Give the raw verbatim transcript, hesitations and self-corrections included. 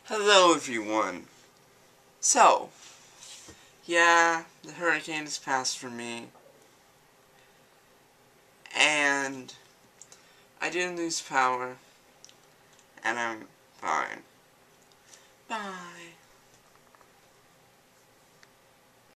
Hello everyone. So, yeah, the hurricane has passed for me. And I didn't lose power. And I'm